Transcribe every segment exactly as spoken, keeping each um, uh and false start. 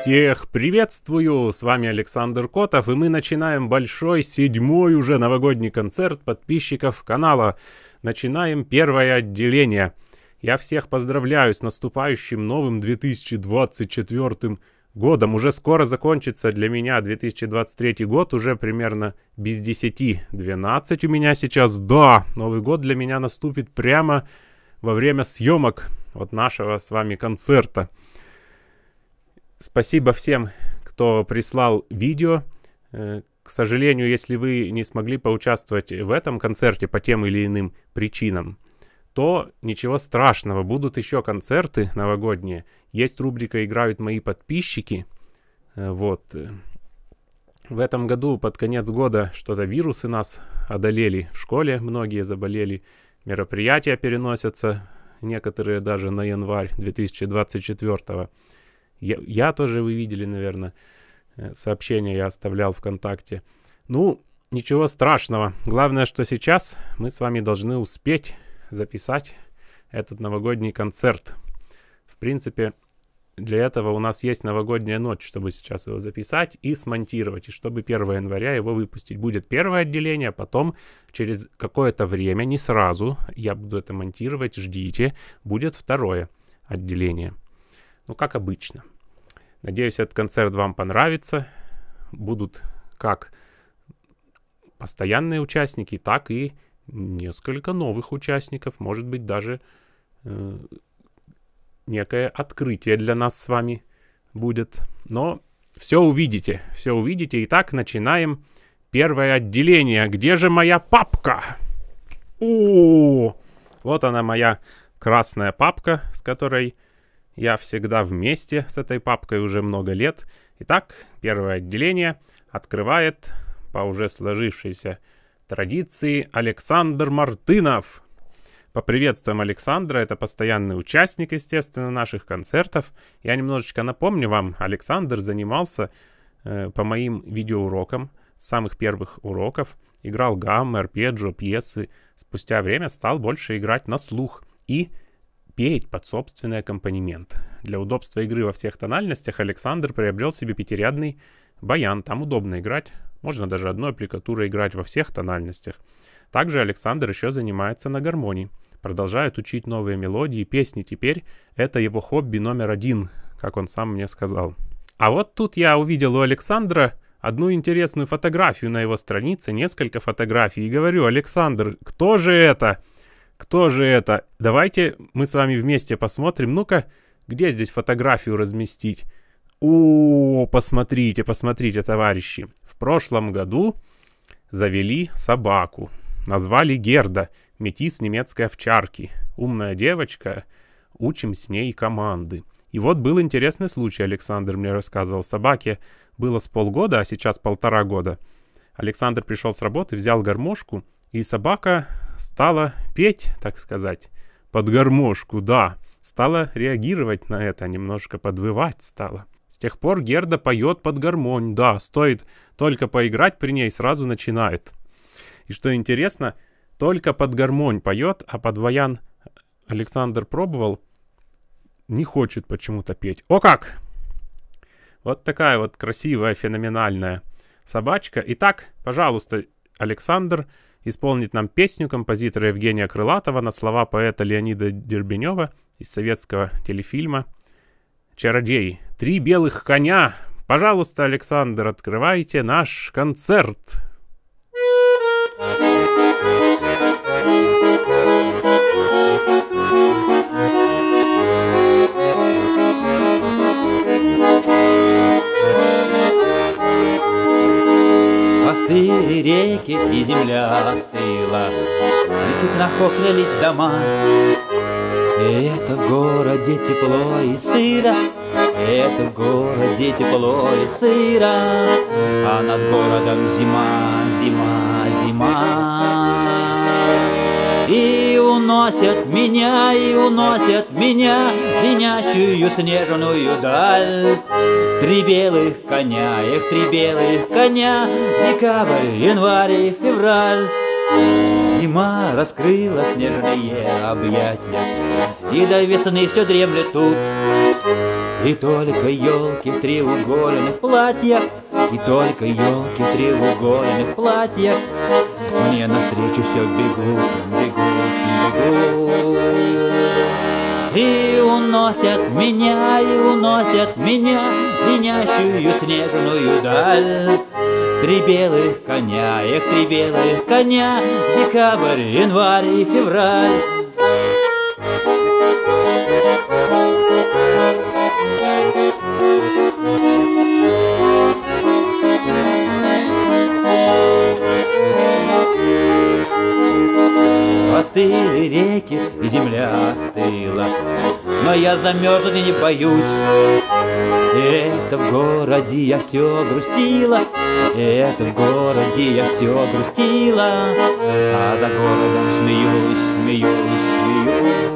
Всех приветствую! С вами Александр Котов, и мы начинаем большой, седьмой уже новогодний концерт подписчиков канала. Начинаем первое отделение. Я всех поздравляю с наступающим новым две тысячи двадцать четвёртым годом. Уже скоро закончится для меня две тысячи двадцать третий год, уже примерно без десяти двенадцать у меня сейчас. Да, Новый год для меня наступит прямо во время съемок вот нашего с вами концерта. Спасибо всем, кто прислал видео. К сожалению, если вы не смогли поучаствовать в этом концерте по тем или иным причинам, то ничего страшного. Будут еще концерты новогодние. Есть рубрика «Играют мои подписчики». Вот. В этом году под конец года что-то вирусы нас одолели. В школе многие заболели. Мероприятия переносятся, некоторые даже на январь две тысячи двадцать четвёртого. Я, я тоже, вы видели, наверное, сообщение я оставлял ВКонтакте. Ну, ничего страшного. Главное, что сейчас мы с вами должны успеть записать этот новогодний концерт. В принципе, для этого у нас есть новогодняя ночь, чтобы сейчас его записать и смонтировать. И чтобы первого января его выпустить. Будет первое отделение, а потом через какое-то время, не сразу, я буду это монтировать, ждите, будет второе отделение. Ну, как обычно. Надеюсь, этот концерт вам понравится. Будут как постоянные участники, так и несколько новых участников. Может быть, даже э, некое открытие для нас с вами будет. Но все увидите, все увидите. Итак, начинаем первое отделение. Где же моя папка? О, вот она, моя красная папка, с которой я всегда вместе с этой папкой уже много лет. Итак, первое отделение открывает по уже сложившейся традиции Александр Мартынов. Поприветствуем Александра, это постоянный участник, естественно, наших концертов. Я немножечко напомню вам, Александр занимался э, по моим видеоурокам, с самых первых уроков. Играл гаммы, арпеджио, пьесы. Спустя время стал больше играть на слух и петь под собственный аккомпанемент. Для удобства игры во всех тональностях Александр приобрел себе пятирядный баян. Там удобно играть. Можно даже одной аппликатурой играть во всех тональностях. Также Александр еще занимается на гармонии. Продолжает учить новые мелодии и песни. Теперь это его хобби номер один, как он сам мне сказал. А вот тут я увидел у Александра одну интересную фотографию на его странице, несколько фотографий. И говорю: Александр, кто же это? Кто же это? Давайте мы с вами вместе посмотрим. Ну-ка, где здесь фотографию разместить? О, посмотрите, посмотрите, товарищи. В прошлом году завели собаку. Назвали Герда, метис немецкой овчарки. Умная девочка, учим с ней команды. И вот был интересный случай, Александр мне рассказывал. Собаке было с полгода, а сейчас полтора года. Александр пришел с работы, взял гармошку, и собака стала петь, так сказать, под гармошку, да. Стала реагировать на это, немножко подвывать стала. С тех пор Герда поет под гармонь, да, стоит только поиграть при ней, сразу начинает. И что интересно, только под гармонь поет, а под баян Александр пробовал, не хочет почему-то петь. О как! Вот такая вот красивая, феноменальная собачка. Итак, пожалуйста, Александр исполнит нам песню композитора Евгения Крылатова на слова поэта Леонида Дербенева из советского телефильма «Чародей». «Три белых коня». Пожалуйста, Александр, открывайте наш концерт. Остыли реки и земля остыла, и чуть нахохлились дома. И это в городе тепло и сыро, это в городе тепло и сыро, а над городом зима, зима, зима. И уносят меня, и уносят меня в звенящую снежную даль. Три белых коня, эх, три белых коня, декабрь, январь и февраль. Зима раскрыла снежные объятия, и до весны все дремлет тут. И только елки в треугольных платьях, и только елки в треугольных платьях мне навстречу все бегут, бегут, бегут. И уносят меня, и уносят меня в звенящую снежную даль. Три белых коня, эх, три белых коня, декабрь, январь и февраль. Остыли реки, и земля остыла, но я замерзнуть не боюсь. И это в городе я все грустила, и это в городе я все грустила, а за городом смеюсь, смеюсь, смеюсь.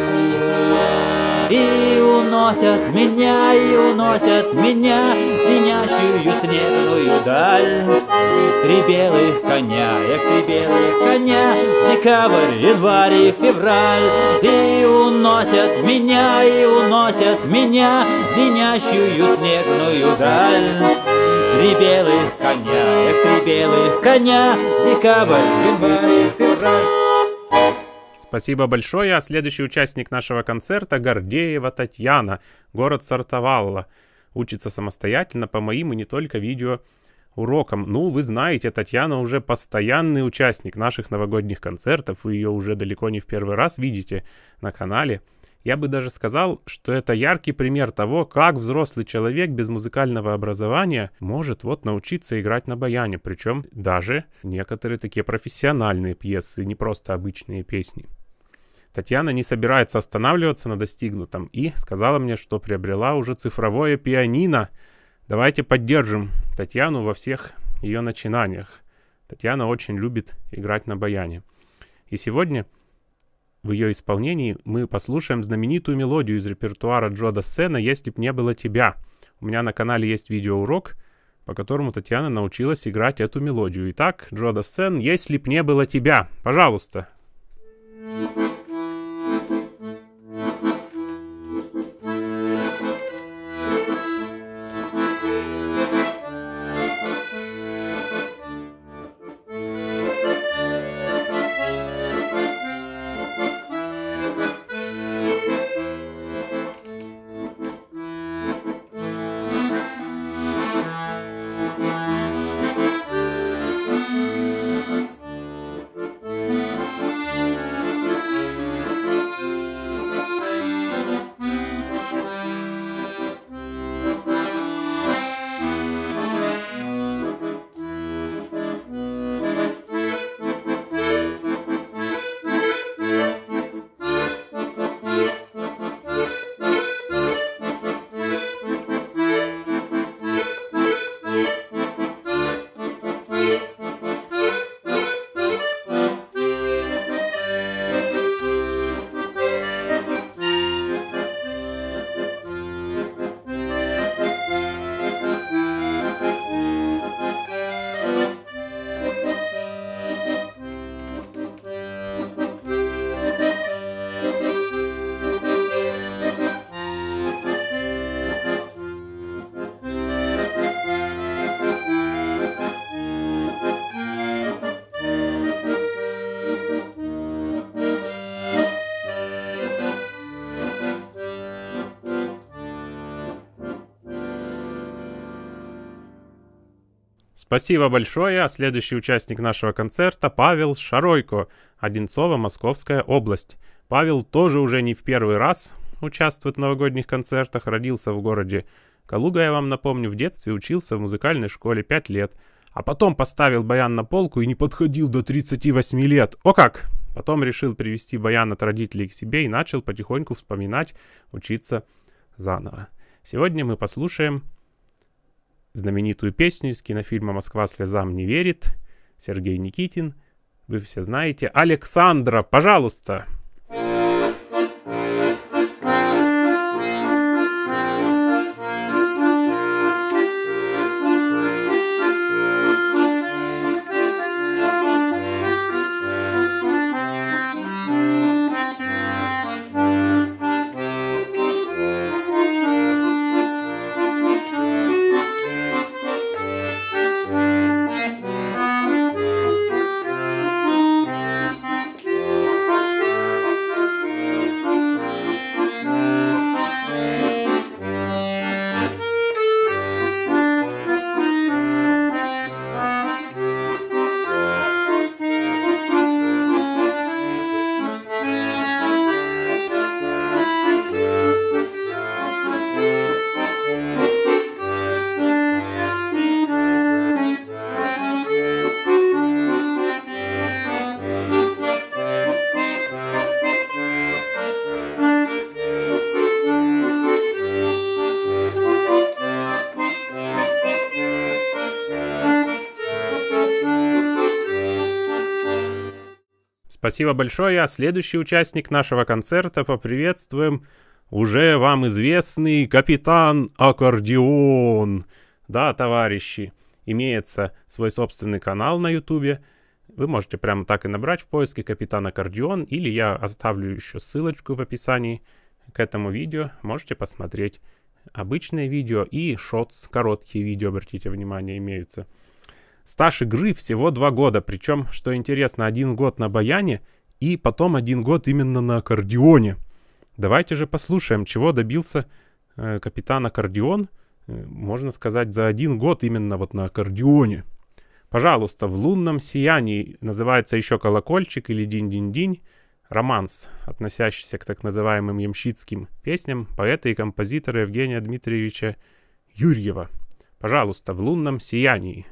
И уносят меня, и уносят меня в звенящую снежную даль. Три белых коня, эх, три белых коня, декабрь, январь и февраль. И уносят меня, и уносят меня в звенящую снежную даль. Три белых коня, эх, три белых коня, декабрь, январь и февраль. Спасибо большое. А следующий участник нашего концерта — Гордеева Татьяна, город Сартовалла. Учится самостоятельно по моим и не только видеоурокам. Ну, вы знаете, Татьяна уже постоянный участник наших новогодних концертов. Вы ее уже далеко не в первый раз видите на канале. Я бы даже сказал, что это яркий пример того, как взрослый человек без музыкального образования может вот научиться играть на баяне. Причем даже некоторые такие профессиональные пьесы, не просто обычные песни. Татьяна не собирается останавливаться на достигнутом и сказала мне, что приобрела уже цифровое пианино. Давайте поддержим Татьяну во всех ее начинаниях. Татьяна очень любит играть на баяне. И сегодня в ее исполнении мы послушаем знаменитую мелодию из репертуара Джо Дассена «Если б не было тебя». У меня на канале есть видеоурок, по которому Татьяна научилась играть эту мелодию. Итак, Джо Дассен «Если б не было тебя». Пожалуйста. Спасибо большое. А следующий участник нашего концерта — Павел Шаройко, Одинцово, Московская область. Павел тоже уже не в первый раз участвует в новогодних концертах. Родился в городе Калуга, я вам напомню. В детстве учился в музыкальной школе пять лет. А потом поставил баян на полку и не подходил до тридцати восьми лет. О как! Потом решил привести баян от родителей к себе и начал потихоньку вспоминать, учиться заново. Сегодня мы послушаем знаменитую песню из кинофильма «Москва слезам не верит». Сергей Никитин. Вы все знаете. Александра, пожалуйста. Спасибо большое. А следующий участник нашего концерта поприветствуем уже вам известный капитан Аккордеон. Да, товарищи, имеется свой собственный канал на ютубе. Вы можете прямо так и набрать в поиске «Капитан Аккордеон», или я оставлю еще ссылочку в описании к этому видео. Можете посмотреть. Обычные видео и шотс, короткие видео, обратите внимание, имеются. Стаж игры всего два года, причем, что интересно, один год на баяне и потом один год именно на аккордеоне. Давайте же послушаем, чего добился э, капитан Аккордеон, э, можно сказать, за один год именно вот на аккордеоне. Пожалуйста, «В лунном сиянии» называется еще «Колокольчик» или «Динь-динь-динь». Романс, относящийся к так называемым ямщицким песням поэта и композитора Евгения Дмитриевича Юрьева. Пожалуйста, «В лунном сиянии».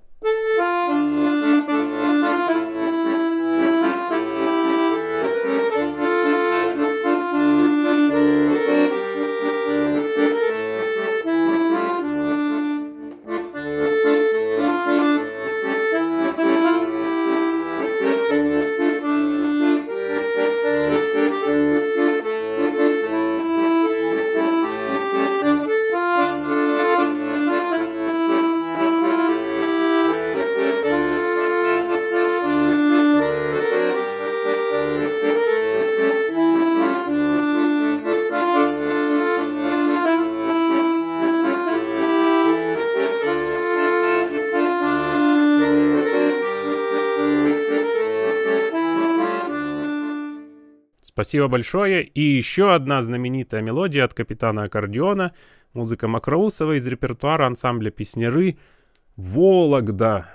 Спасибо большое. И еще одна знаменитая мелодия от капитана Аккордеона. Музыка Мокроусова из репертуара ансамбля «Песняры» «Вологда».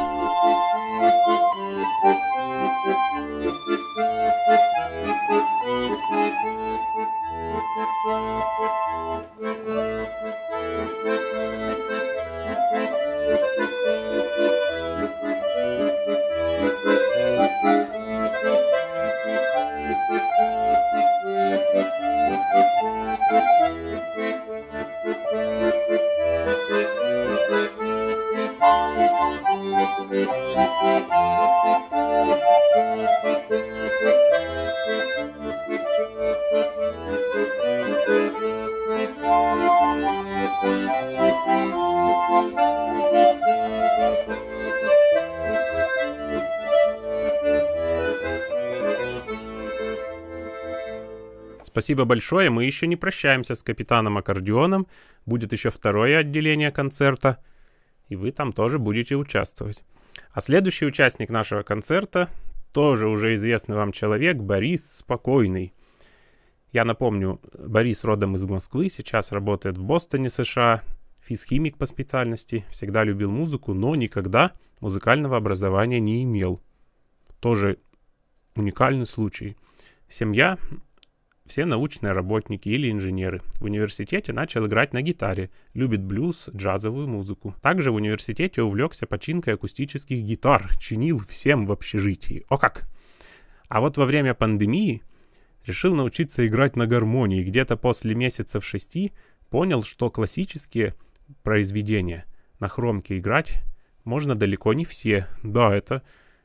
Спасибо большое. Мы еще не прощаемся с капитаном Аккордеоном. Будет еще второе отделение концерта, и вы там тоже будете участвовать. А следующий участник нашего концерта тоже уже известный вам человек, Борис Спокойный. Я напомню, Борис родом из Москвы, сейчас работает в Бостоне, США, физхимик по специальности, всегда любил музыку, но никогда музыкального образования не имел. Тоже уникальный случай. Семья... Все научные работники или инженеры. В университете начал играть на гитаре, любит блюз, джазовую музыку. Также в университете увлекся починкой акустических гитар, чинил всем в общежитии. О как! А вот во время пандемии решил научиться играть на гармонии. Где-то после месяцев шести понял, что классические произведения на хромке играть можно далеко не все. Да, это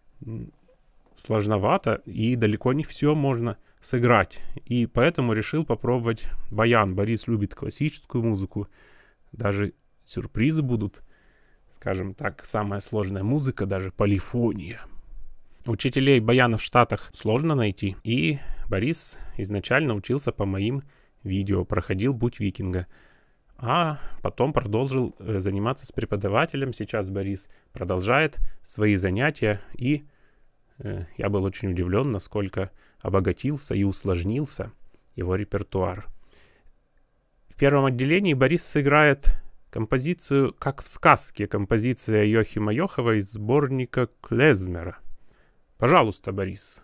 сложновато, и далеко не все можно сыграть. И поэтому решил попробовать баян. Борис любит классическую музыку. Даже сюрпризы будут. Скажем так, самая сложная музыка, даже полифония. Учителей баяна в Штатах сложно найти. И Борис изначально учился по моим видео. Проходил «Путь викинга». А потом продолжил э, заниматься с преподавателем. Сейчас Борис продолжает свои занятия. И э, я был очень удивлен, насколько обогатился и усложнился его репертуар. В первом отделении Борис сыграет композицию «Как в сказке», композиция Йохима Йохова из сборника Клезмера. Пожалуйста, Борис.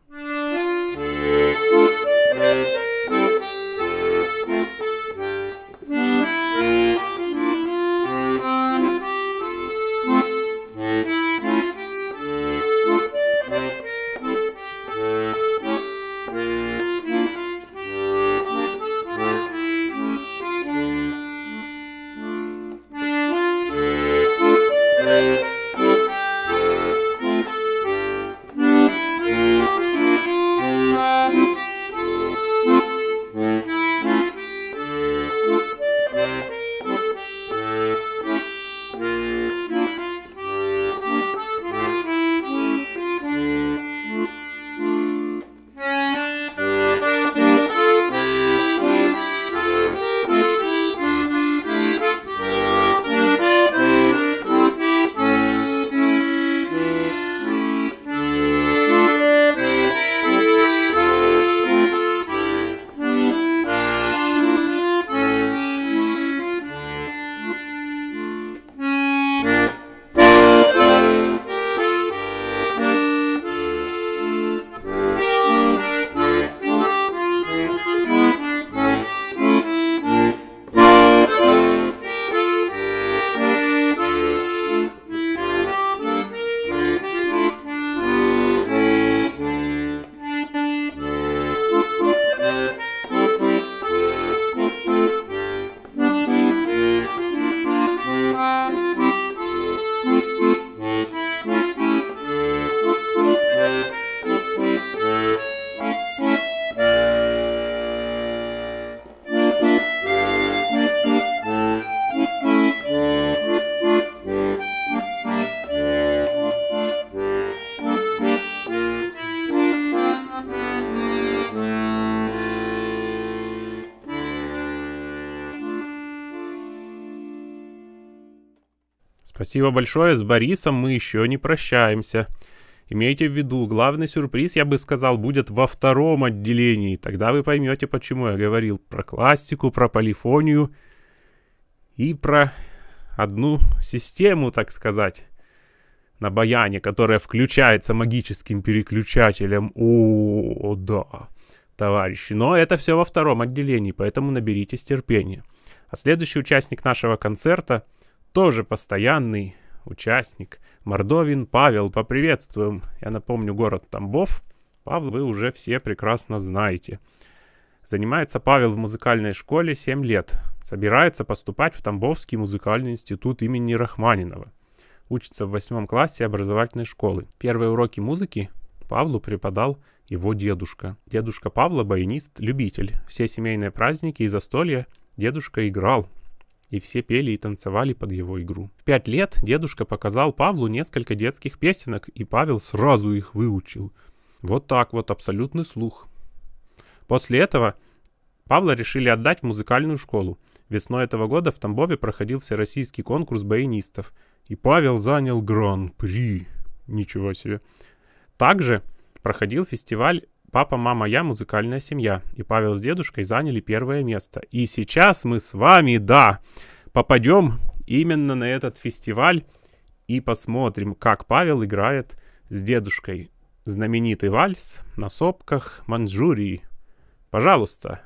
Спасибо большое, с Борисом мы еще не прощаемся. Имейте в виду, главный сюрприз, я бы сказал, будет во втором отделении. Тогда вы поймете, почему я говорил про классику, про полифонию и про одну систему, так сказать, на баяне, которая включается магическим переключателем. О, да, товарищи. Но это все во втором отделении, поэтому наберитесь терпения. А следующий участник нашего концерта тоже постоянный участник. Мордовин Павел, поприветствуем. Я напомню, город Тамбов. Павла вы уже все прекрасно знаете. Занимается Павел в музыкальной школе семь лет. Собирается поступать в Тамбовский музыкальный институт имени Рахманинова. Учится в восьмом классе образовательной школы. Первые уроки музыки Павлу преподал его дедушка. Дедушка Павла баянист, любитель. Все семейные праздники и застолья дедушка играл. И все пели и танцевали под его игру. В пять лет дедушка показал Павлу несколько детских песенок, и Павел сразу их выучил. Вот так вот, абсолютный слух. После этого Павла решили отдать в музыкальную школу. Весной этого года в Тамбове проходил всероссийский конкурс баянистов, и Павел занял гран-при. Ничего себе. Также проходил фестиваль «Папа, мама, я. Музыкальная семья». И Павел с дедушкой заняли первое место. И сейчас мы с вами, да, попадем именно на этот фестиваль и посмотрим, как Павел играет с дедушкой знаменитый вальс на сопках Маньчжурии. Пожалуйста.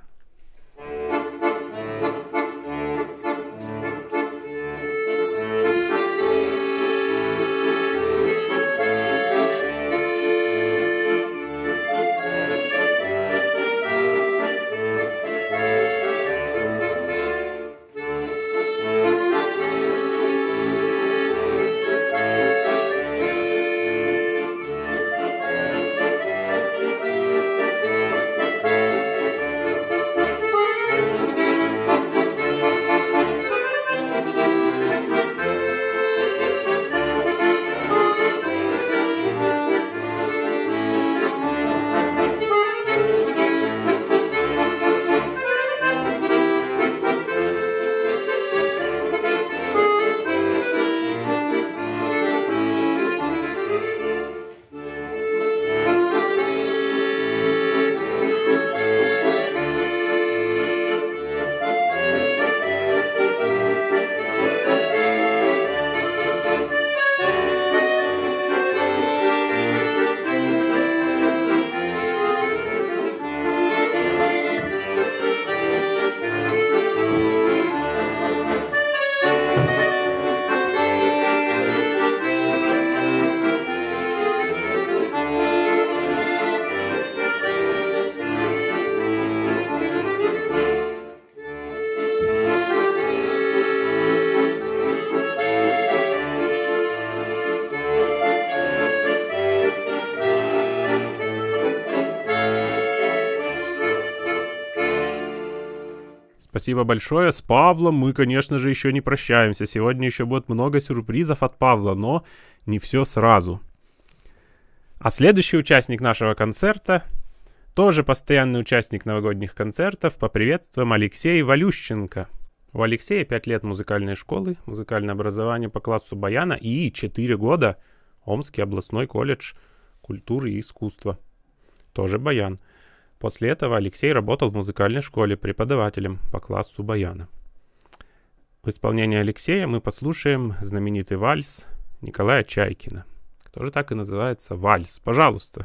Спасибо большое. С Павлом мы, конечно же, еще не прощаемся. Сегодня еще будет много сюрпризов от Павла, но не все сразу. А следующий участник нашего концерта, тоже постоянный участник новогодних концертов, поприветствуем Алексей Валющенко. У Алексея пять лет музыкальной школы, музыкальное образование по классу баяна и четыре года Омский областной колледж культуры и искусства. Тоже баян. После этого Алексей работал в музыкальной школе преподавателем по классу баяна. В исполнении Алексея мы послушаем знаменитый вальс Николая Чайкина, который так и называется «Вальс». Пожалуйста.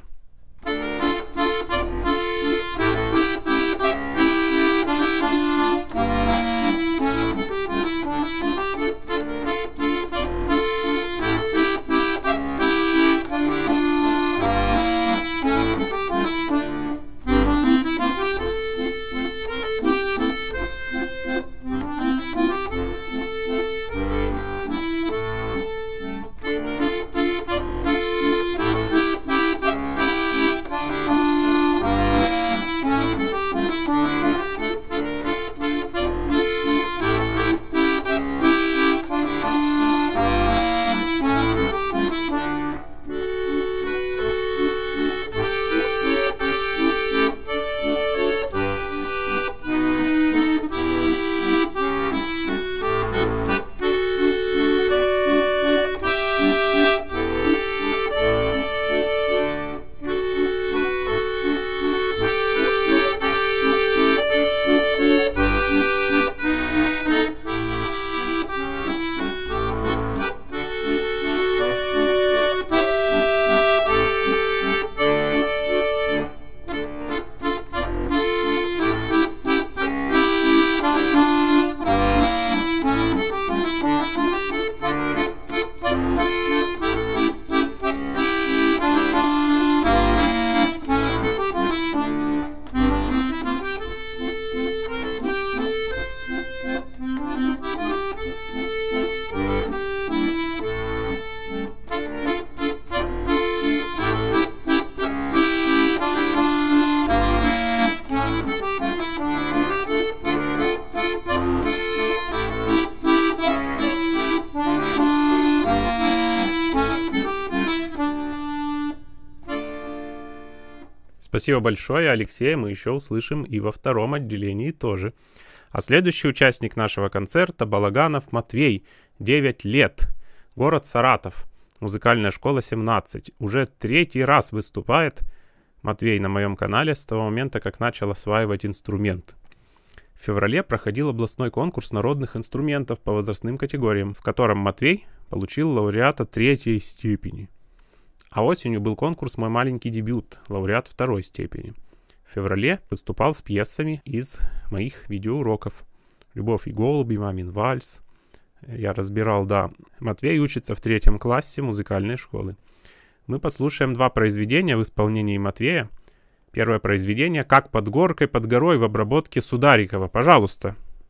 Спасибо большое, Алексей. Мы еще услышим и во втором отделении тоже. А следующий участник нашего концерта — Балаганов Матвей, девять лет, город Саратов, музыкальная школа семнадцать. Уже третий раз выступает Матвей на моем канале с того момента, как начал осваивать инструмент. В феврале проходил областной конкурс народных инструментов по возрастным категориям, в котором Матвей получил лауреата третьей степени. А осенью был конкурс «Мой маленький дебют», лауреат второй степени. В феврале выступал с пьесами из моих видеоуроков. «Любовь и голуби», «Мамин вальс». Я разбирал, да. Матвей учится в третьем классе музыкальной школы. Мы послушаем два произведения в исполнении Матвея. Первое произведение «Как под горкой, под горой» в обработке Сударикова. Пожалуйста.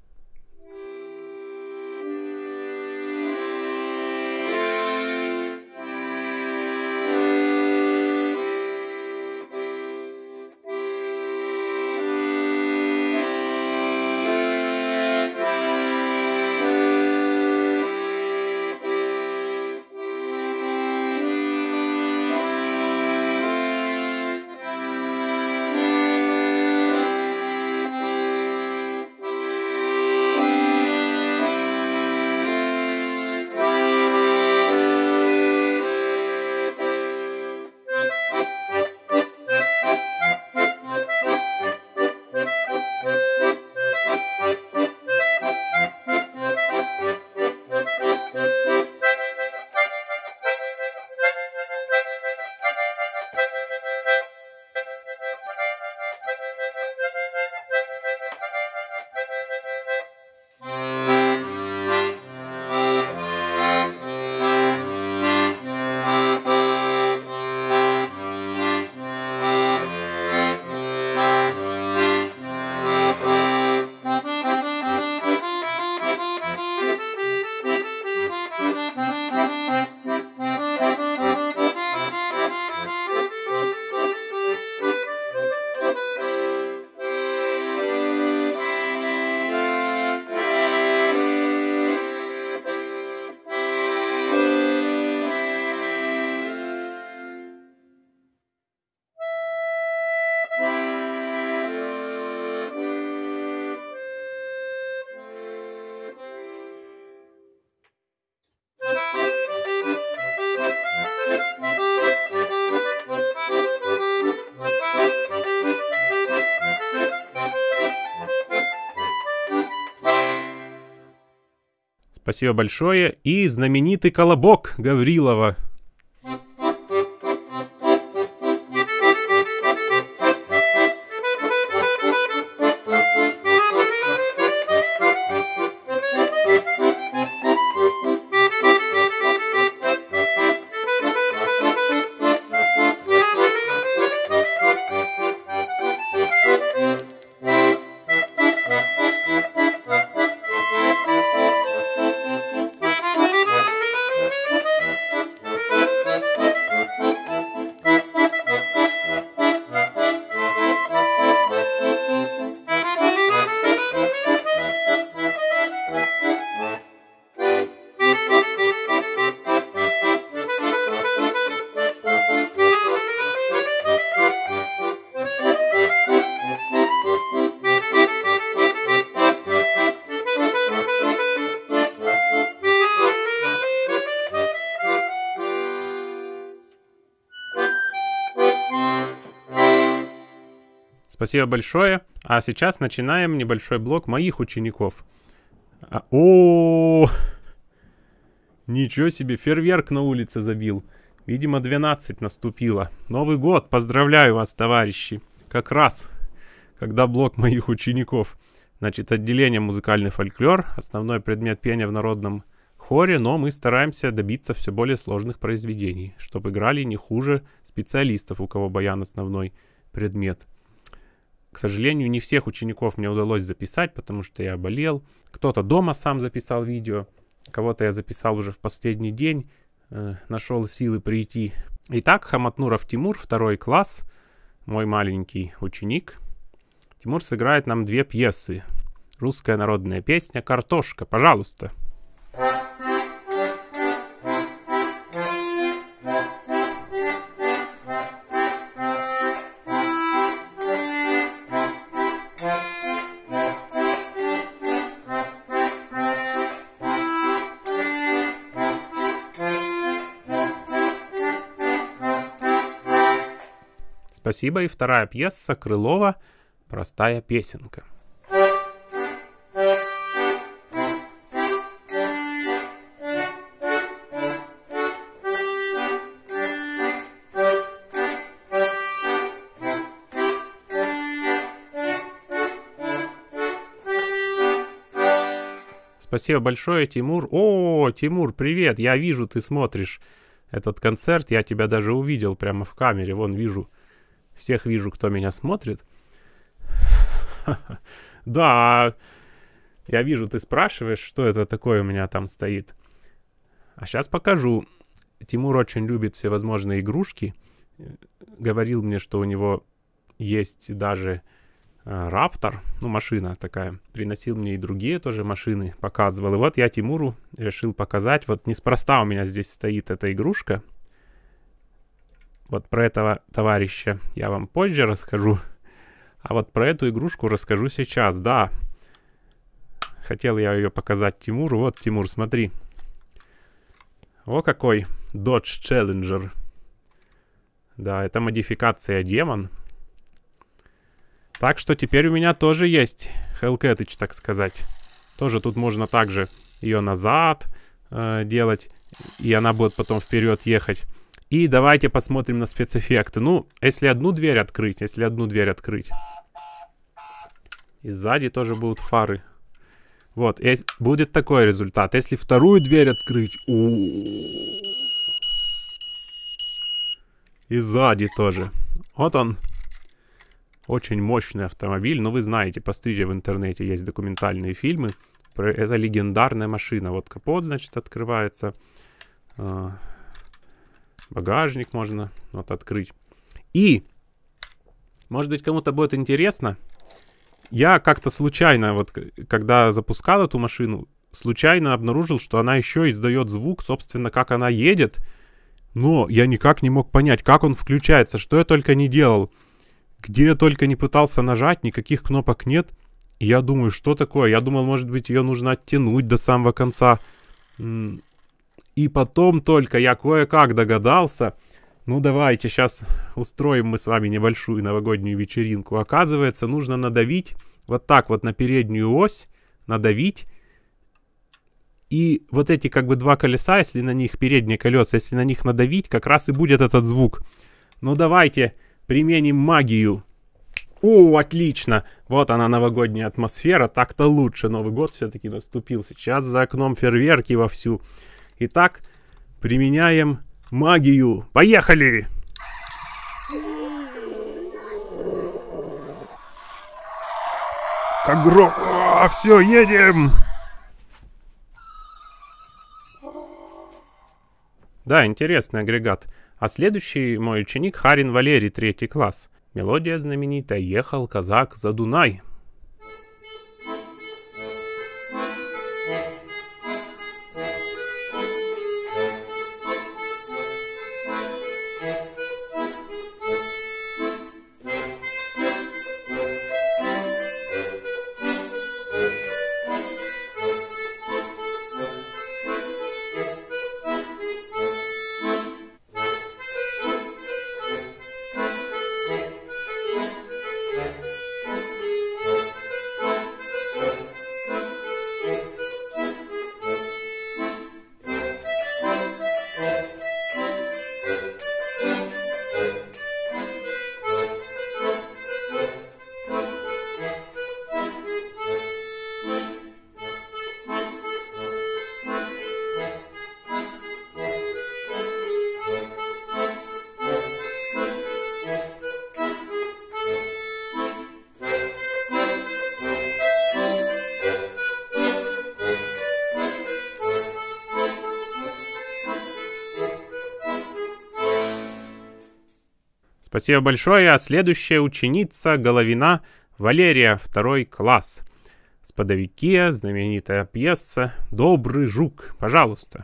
Спасибо большое. И знаменитый колобок Гаврилова. Спасибо большое. А сейчас начинаем небольшой блок моих учеников. А, о, ничего себе, фейерверк на улице забил. Видимо, двенадцать наступило. Новый год, поздравляю вас, товарищи. Как раз, когда блок моих учеников. Значит, отделение музыкальный фольклор, основной предмет пения в народном хоре, но мы стараемся добиться все более сложных произведений, чтобы играли не хуже специалистов, у кого баян основной предмет. К сожалению, не всех учеников мне удалось записать, потому что я болел. Кто-то дома сам записал видео, кого-то я записал уже в последний день, э, нашел силы прийти. Итак, Хаматнуров Тимур, второй класс, мой маленький ученик. Тимур сыграет нам две пьесы. Русская народная песня «Картошка». Пожалуйста. Спасибо. И вторая пьеса Крылова «Простая песенка». Спасибо большое, Тимур. О, Тимур, привет! Я вижу, ты смотришь этот концерт. Я тебя даже увидел прямо в камере. Вон, вижу. Всех вижу, кто меня смотрит. Да, я вижу, ты спрашиваешь, что это такое у меня там стоит. А сейчас покажу. Тимур очень любит всевозможные игрушки. Говорил мне, что у него есть даже... Раптор, ну, машина такая. Приносил мне и другие тоже машины, показывал. И вот я Тимуру решил показать. Вот неспроста у меня здесь стоит эта игрушка. Вот про этого товарища я вам позже расскажу. А вот про эту игрушку расскажу сейчас, да. Хотел я ее показать Тимуру. Вот, Тимур, смотри. О, какой Dodge Challenger. Да, это модификация Демон. Так что теперь у меня тоже есть Hellcat, так сказать. Тоже тут можно также ее назад э, делать. И она будет потом вперед ехать. И давайте посмотрим на спецэффекты. Ну, если одну дверь открыть, если одну дверь открыть. И сзади тоже будут фары. Вот, и будет такой результат. Если вторую дверь открыть... У-у-у. И сзади тоже. Вот он. Очень мощный автомобиль. Ну, вы знаете, посмотрите, в интернете есть документальные фильмы. Это легендарная машина. Вот капот, значит, открывается. Багажник можно вот открыть. И, может быть, кому-то будет интересно. Я как-то случайно, вот когда запускал эту машину, случайно обнаружил, что она еще издает звук, собственно, как она едет. Но я никак не мог понять, как он включается, что я только не делал. Где я только не пытался нажать, никаких кнопок нет. И я думаю, что такое? Я думал, может быть, ее нужно оттянуть до самого конца. И потом только я кое-как догадался. Ну, давайте сейчас устроим мы с вами небольшую новогоднюю вечеринку. Оказывается, нужно надавить вот так вот на переднюю ось. Надавить. И вот эти как бы два колеса, если на них передние колеса, если на них надавить, как раз и будет этот звук. Ну, давайте... Применим магию. О, отлично. Вот она, новогодняя атмосфера. Так-то лучше. Новый год все-таки наступил. Сейчас за окном фейерверки вовсю. Итак, применяем магию. Поехали! Как гром. А, все, едем! Да, интересный агрегат. А следующий мой ученик Харин Валерий, третий класс. Мелодия знаменитая «Ехал казак за Дунай». Спасибо большое. А следующая ученица Головина Валерия, второй класс. Сподовики, знаменитая пьеса «Добрый жук». Пожалуйста.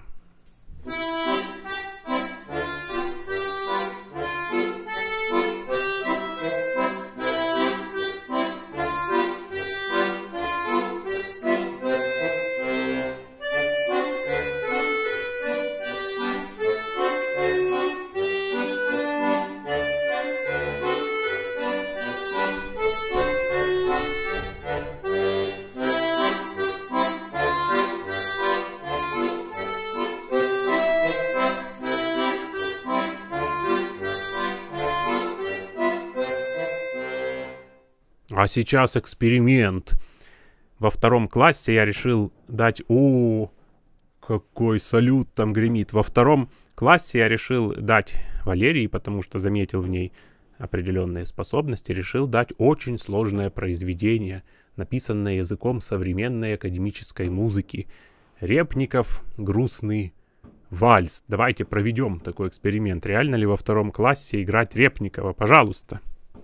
А сейчас эксперимент. Во втором классе я решил дать... О, какой салют там гремит. Во втором классе я решил дать Валерии, потому что заметил в ней определенные способности, решил дать очень сложное произведение, написанное языком современной академической музыки. Репников «Грустный вальс». Давайте проведем такой эксперимент. Реально ли во втором классе играть Репникова? Пожалуйста.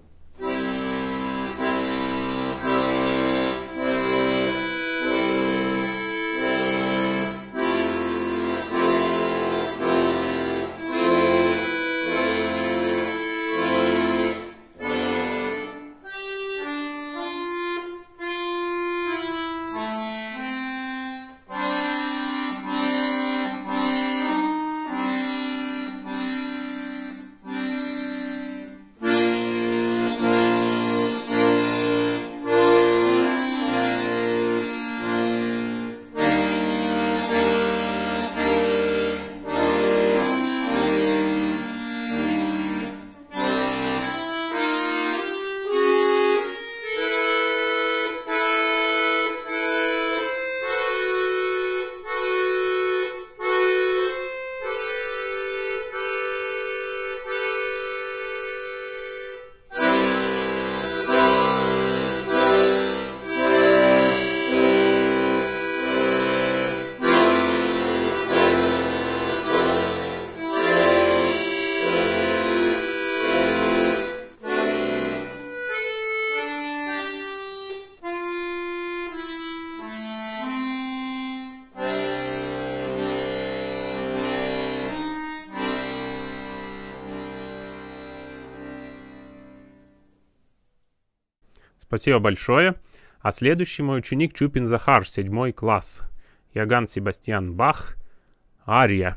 Спасибо большое. А следующий мой ученик Чупин Захар, седьмой класс. Иоганн Себастьян Бах. Ария.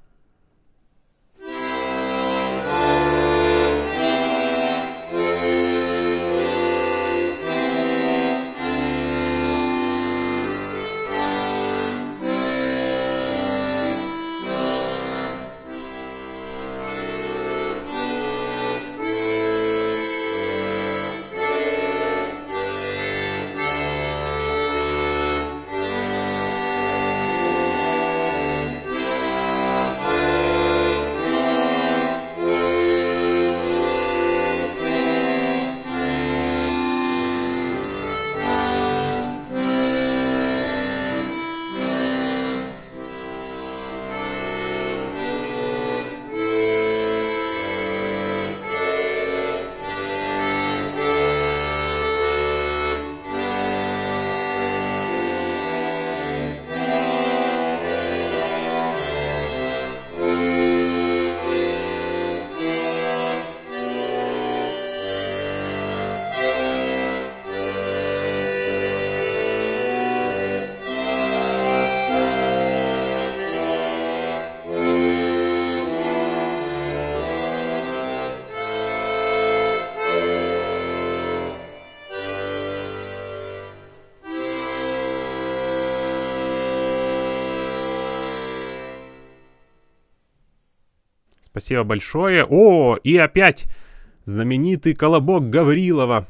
Спасибо большое. О, и опять знаменитый колобок Гаврилова.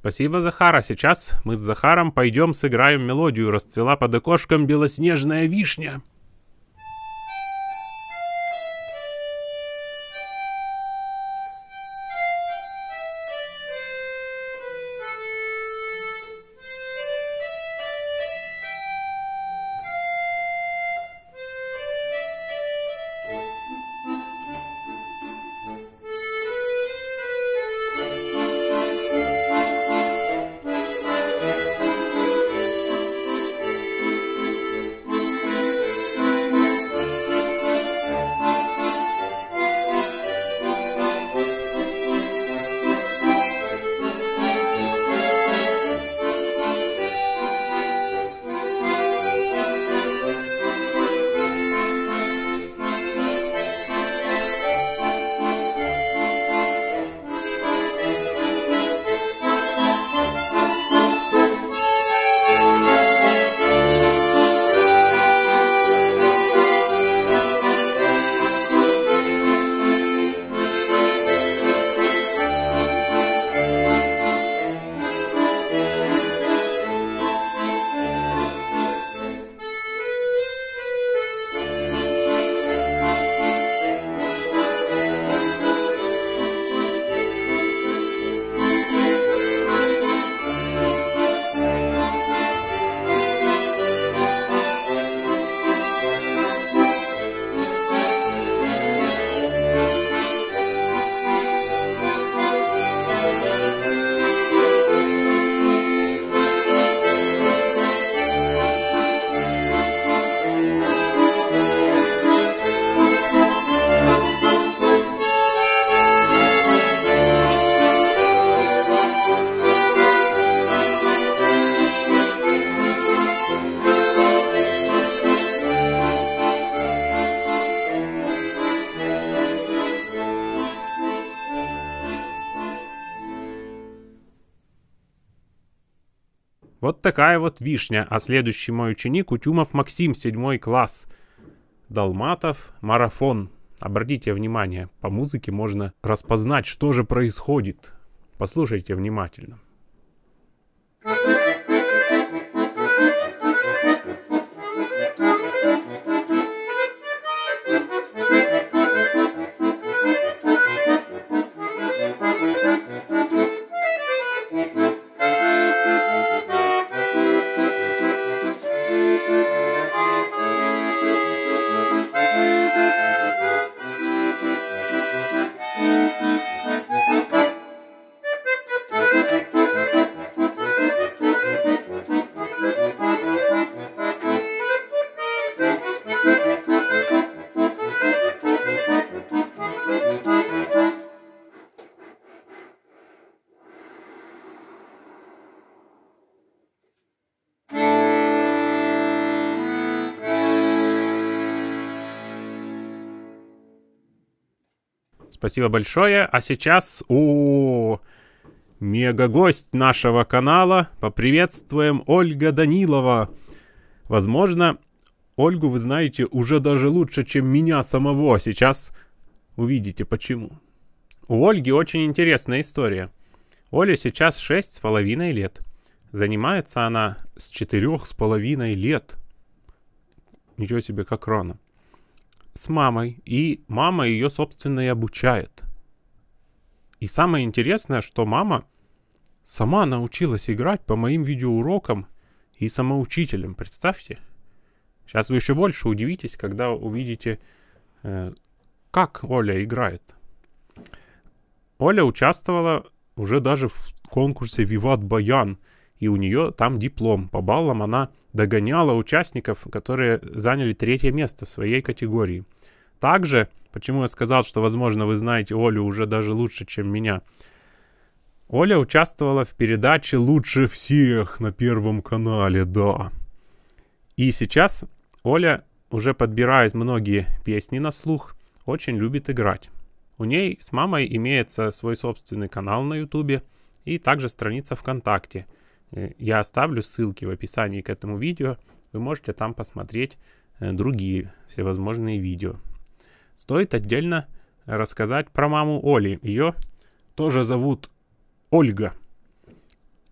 Спасибо, Захар. А сейчас мы с Захаром пойдем сыграем мелодию «Расцвела под окошком белоснежная вишня». Вот такая вот вишня. А следующий мой ученик Утюмов Максим, седьмой класс. Долматов, марафон. Обратите внимание, по музыке можно распознать, что же происходит. Послушайте внимательно. Спасибо большое. А сейчас о мега-гость нашего канала. Поприветствуем Ольга Данилова. Возможно, Ольгу вы знаете уже даже лучше, чем меня самого. Сейчас увидите почему. У Ольги очень интересная история. Оле сейчас шесть с половиной лет. Занимается она с четырех с половиной лет. Ничего себе, как рано. С мамой, и мама ее, собственно, и обучает. И самое интересное, что мама сама научилась играть по моим видеоурокам и самоучителям, представьте. Сейчас вы еще больше удивитесь, когда увидите, э, как Оля играет. Оля участвовала уже даже в конкурсе «Виват Баян», и у нее там диплом. По баллам она догоняла участников, которые заняли третье место в своей категории. Также, почему я сказал, что, возможно, вы знаете Олю уже даже лучше, чем меня. Оля участвовала в передаче «Лучше всех» на Первом канале, да. И сейчас Оля уже подбирает многие песни на слух, очень любит играть. У ней с мамой имеется свой собственный канал на ютубе и также страница ВКонтакте. Я оставлю ссылки в описании к этому видео. Вы можете там посмотреть другие всевозможные видео. Стоит отдельно рассказать про маму Оли. Ее тоже зовут Ольга.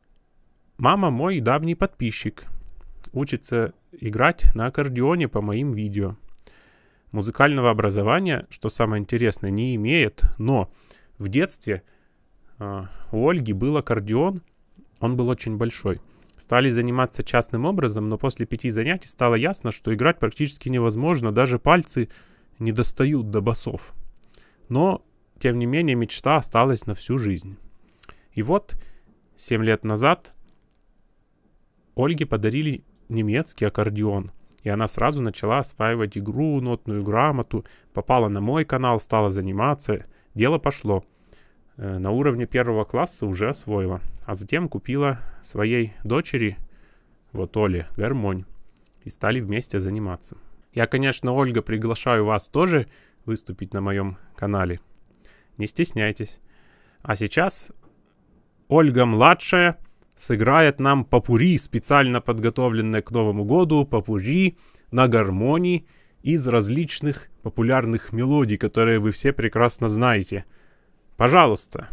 Мама мой давний подписчик. Учится играть на аккордеоне по моим видео. Музыкального образования, что самое интересное, не имеет, но в детстве э, у Ольги был аккордеон, он был очень большой. Стали заниматься частным образом, но после пяти занятий стало ясно, что играть практически невозможно, даже пальцы не достают до басов. Но, тем не менее, мечта осталась на всю жизнь. И вот, семь лет назад Ольге подарили немецкий аккордеон, и она сразу начала осваивать игру, нотную грамоту, попала на мой канал, стала заниматься, дело пошло. На уровне первого класса уже освоила. А затем купила своей дочери, вот Оле, гармонь. И стали вместе заниматься. Я, конечно, Ольга, приглашаю вас тоже выступить на моем канале. Не стесняйтесь. А сейчас Ольга-младшая сыграет нам попурри, специально подготовленное к Новому году, попурри на гармонии из различных популярных мелодий, которые вы все прекрасно знаете. Пожалуйста.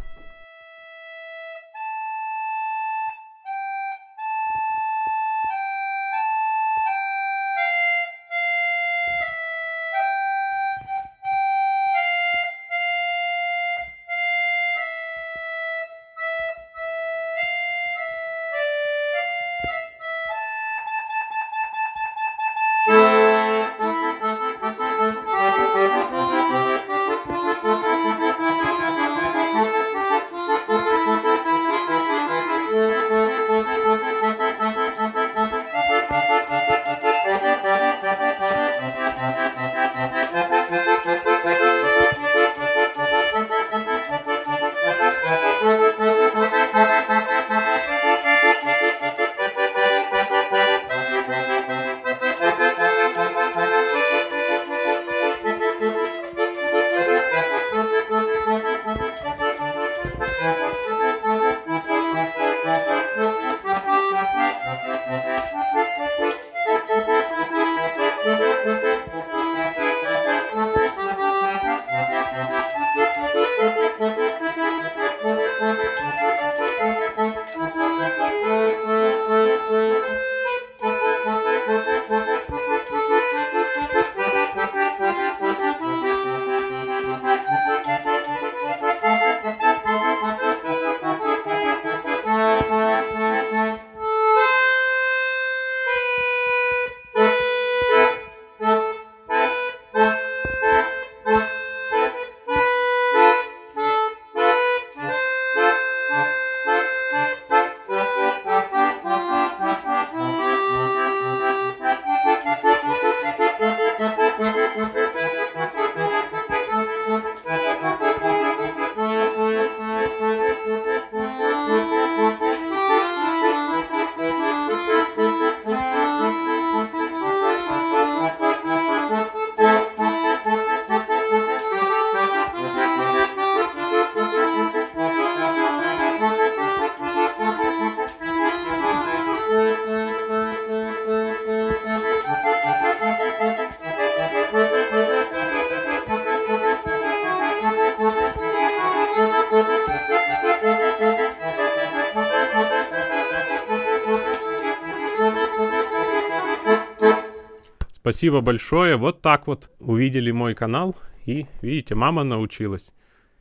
Спасибо большое. Вот так вот увидели мой канал. И, видите, мама научилась.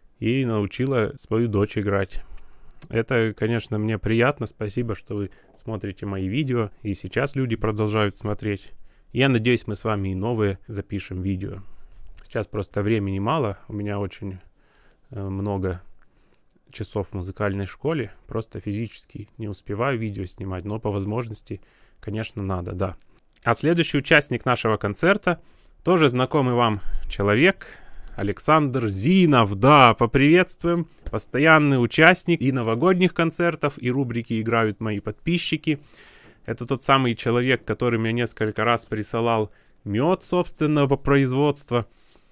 И научила свою дочь играть. Это, конечно, мне приятно. Спасибо, что вы смотрите мои видео. И сейчас люди продолжают смотреть. Я надеюсь, мы с вами и новые запишем видео. Сейчас просто времени мало. У меня очень э, много часов в музыкальной школе. Просто физически не успеваю видео снимать. Но по возможности, конечно, надо, да. А следующий участник нашего концерта, тоже знакомый вам человек, Александр Зинов. Да, поприветствуем. Постоянный участник и новогодних концертов, и рубрики «Играют мои подписчики». Это тот самый человек, который мне несколько раз присылал мед собственного производства.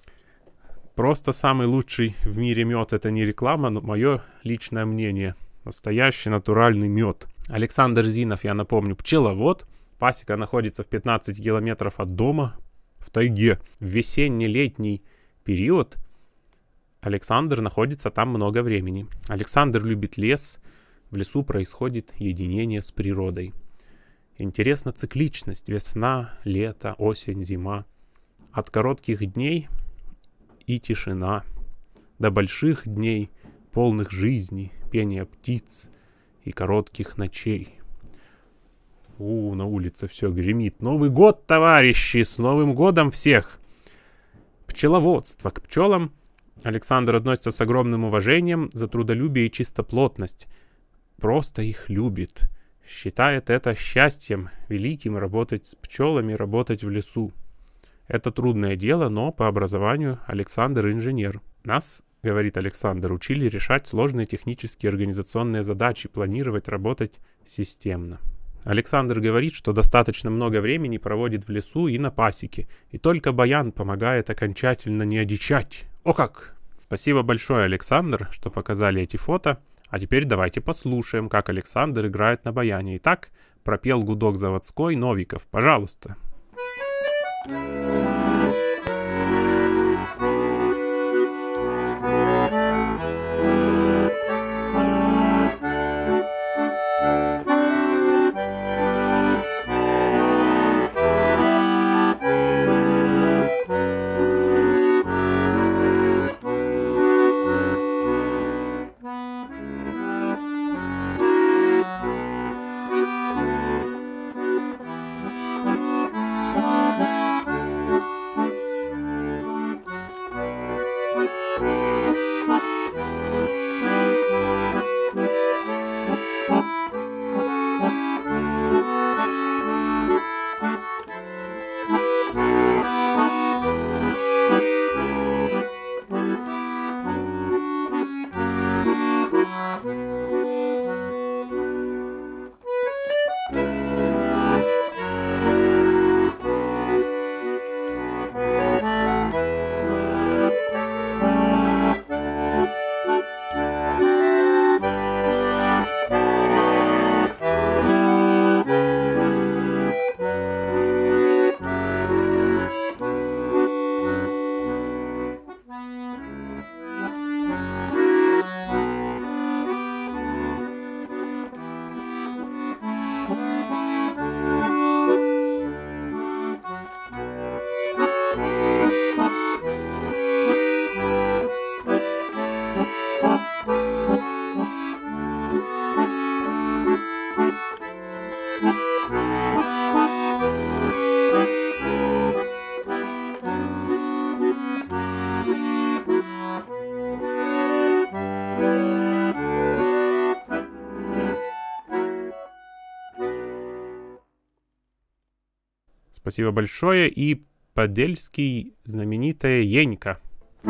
Просто самый лучший в мире мед. Это не реклама, но мое личное мнение. Настоящий натуральный мед. Александр Зинов, я напомню, пчеловод. Пасека находится в пятнадцати километров от дома, в тайге. В весенне-летний период Александр находится там много времени. Александр любит лес, В лесу происходит единение с природой. Интересна цикличность: весна, лето, осень, зима. От коротких дней и тишина до больших дней, полных жизни, пения птиц и коротких ночей. У, на улице все гремит. Новый год, товарищи! С Новым годом всех! Пчеловодство. К пчелам Александр относится с огромным уважением за трудолюбие и чистоплотность. Просто их любит. Считает это счастьем великим работать с пчелами, работать в лесу. Это трудное дело, но по образованию Александр инженер. Нас, говорит Александр, учили решать сложные технические и организационные задачи, планировать, работать системно. Александр говорит, что достаточно много времени проводит в лесу и на пасеке, и только баян помогает окончательно не одичать. О как! Спасибо большое, Александр, что показали эти фото. А теперь давайте послушаем, как Александр играет на баяне. Итак, пропел гудок заводской Новиков. Пожалуйста. Спасибо большое. И Подельский, знаменитая Енька.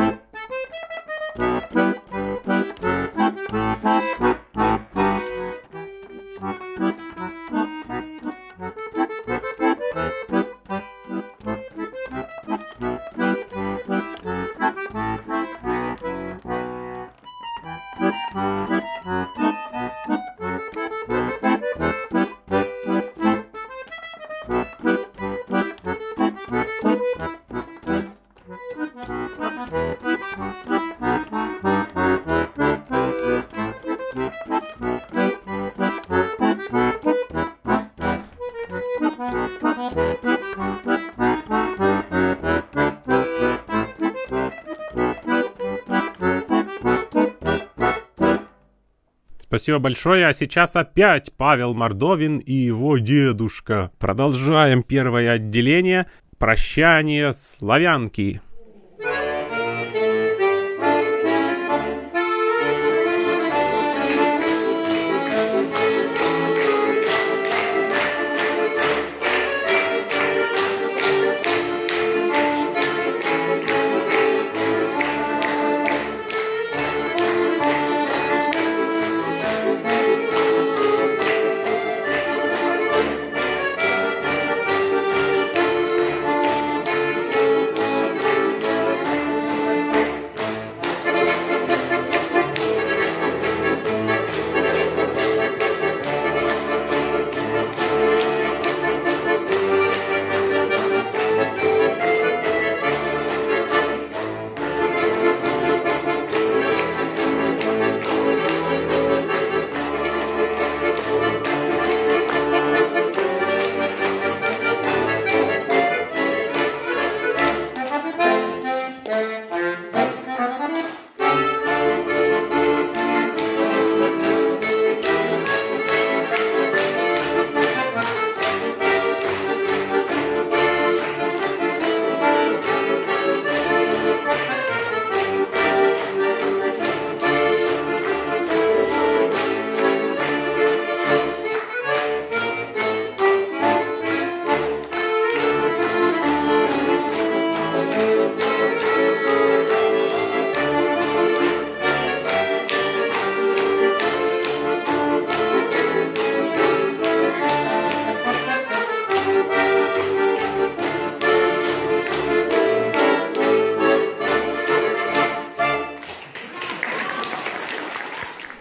Спасибо большое, а сейчас опять Павел Мордовин и его дедушка. Продолжаем первое отделение. Прощание славянки.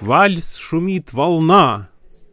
вальс шумит волна.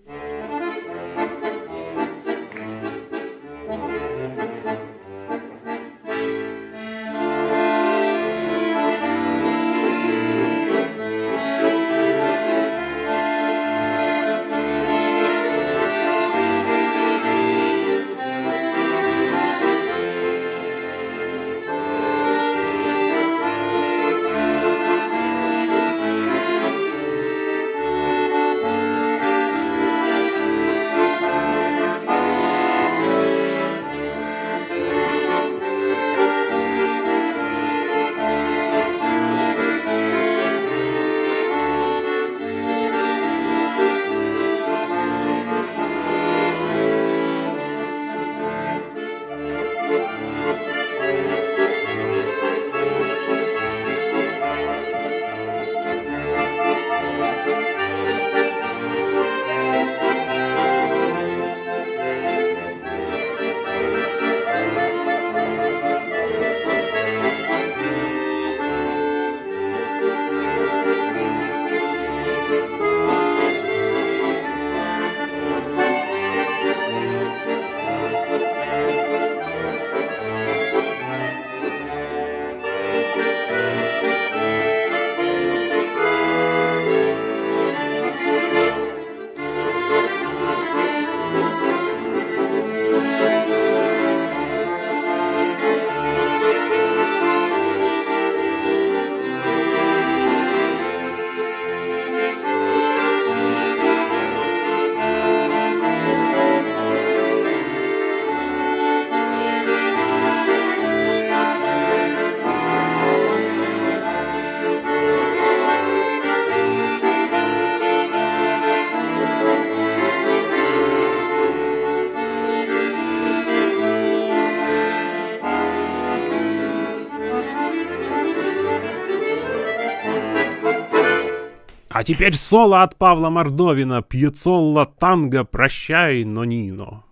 А теперь соло от Павла Мордовина, Пьецолла танго «Прощай, Нонино».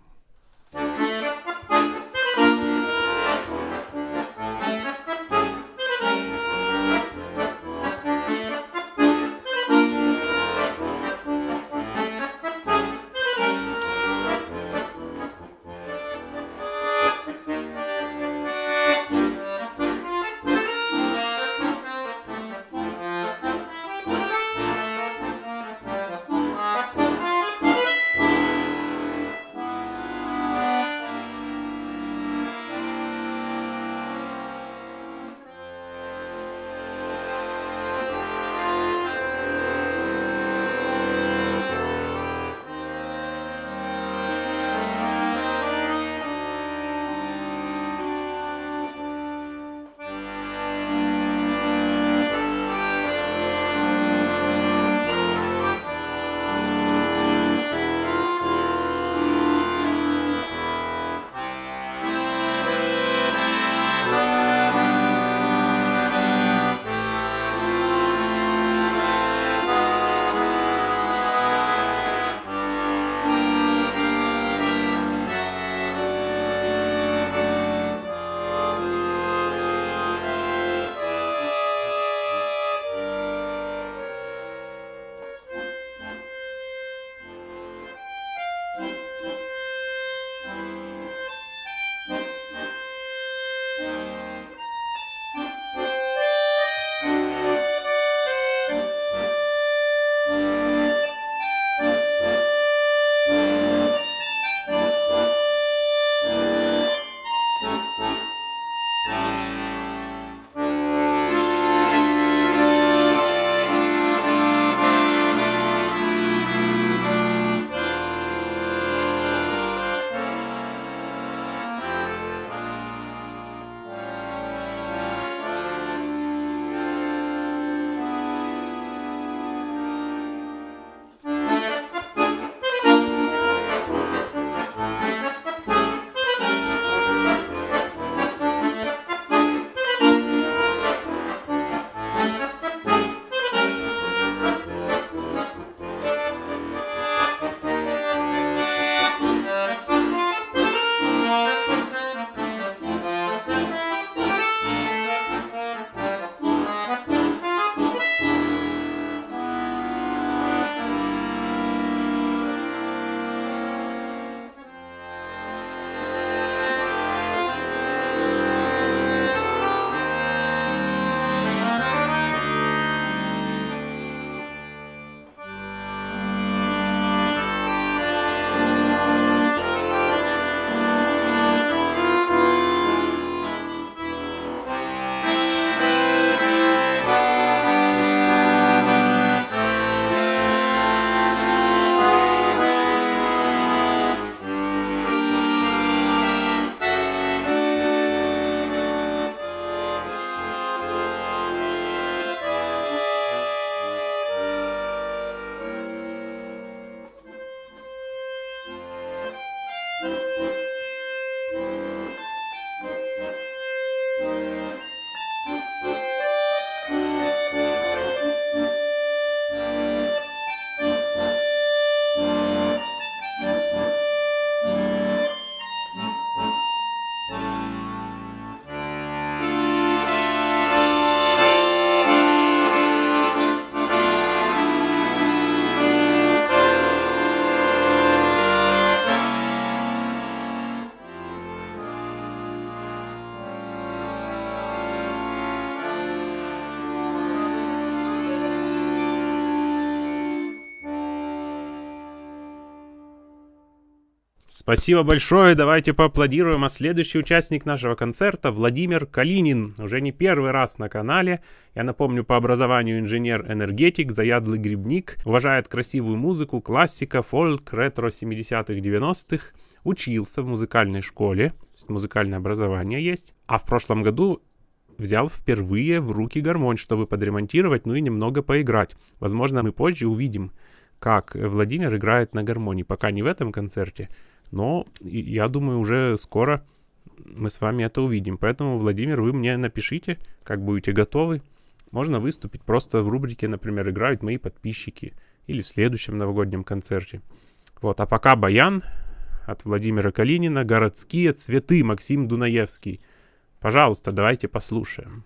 Спасибо большое, давайте поаплодируем. А следующий участник нашего концерта Владимир Калинин. Уже не первый раз на канале. Я напомню, по образованию инженер-энергетик, заядлый грибник. Уважает красивую музыку, классика, фолк, ретро семидесятых, девяностых. Учился в музыкальной школе. То есть музыкальное образование есть. А в прошлом году взял впервые в руки гармонь, чтобы подремонтировать, ну и немного поиграть. Возможно, мы позже увидим, как Владимир играет на гармонии. Пока не в этом концерте. Но я думаю, уже скоро мы с вами это увидим. Поэтому, Владимир, вы мне напишите, как будете готовы. Можно выступить просто в рубрике, например, «Играют мои подписчики» или в следующем новогоднем концерте. Вот. А пока баян от Владимира Калинина «Городские цветы», Максим Дунаевский. Пожалуйста, давайте послушаем.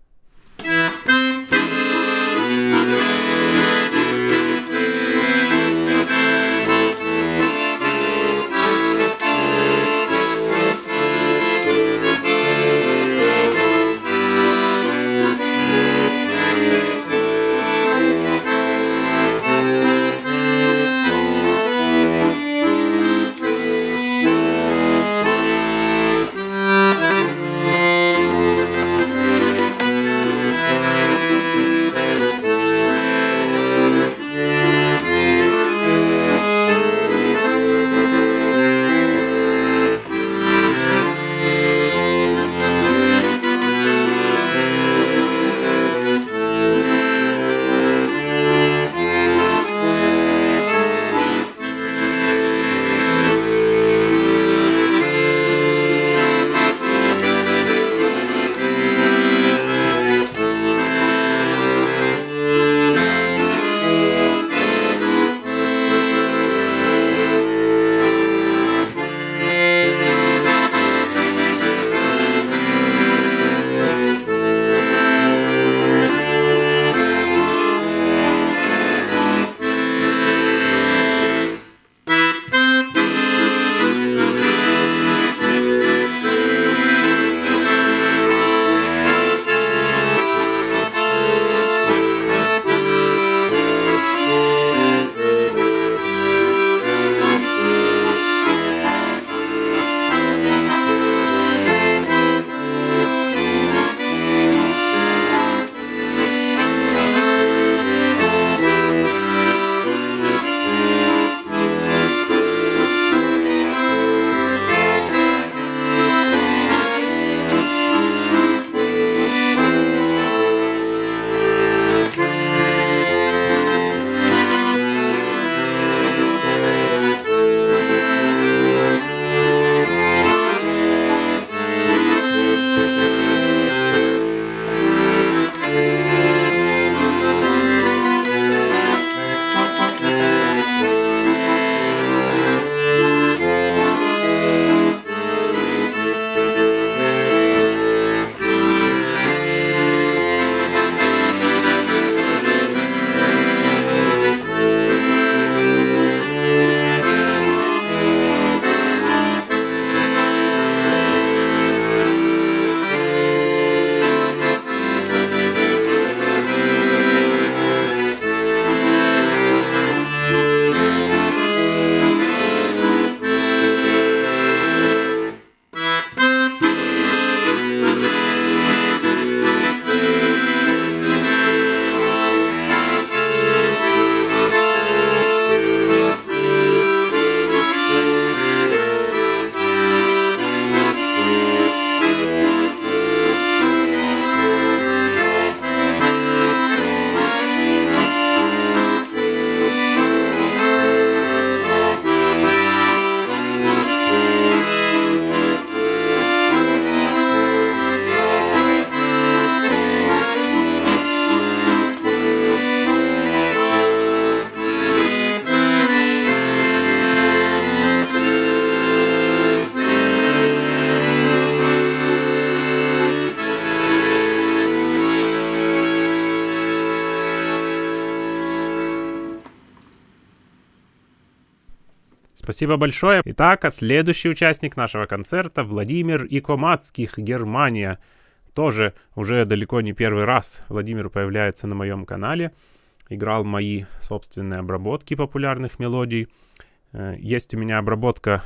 Спасибо большое. Итак, а следующий участник нашего концерта Владимир Икомацких, Германия. Тоже уже далеко не первый раз Владимир появляется на моем канале. Играл мои собственные обработки популярных мелодий. Есть у меня обработка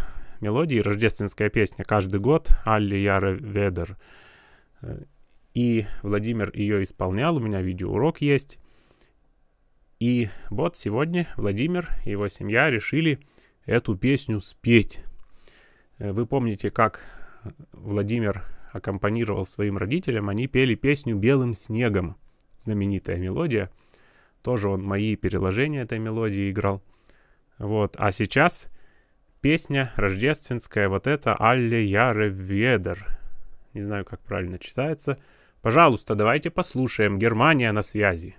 мелодий, рождественская песня каждый год, «Alle Jahre wieder». И Владимир ее исполнял, у меня видеоурок есть. И вот сегодня Владимир и его семья решили эту песню спеть. Вы помните, как Владимир аккомпанировал своим родителям, они пели песню «Белым снегом», знаменитая мелодия. Тоже он мои переложения этой мелодии играл. Вот. А сейчас песня рождественская, вот эта «Alle Jahre wieder». Не знаю, как правильно читается. Пожалуйста, давайте послушаем. Германия на связи.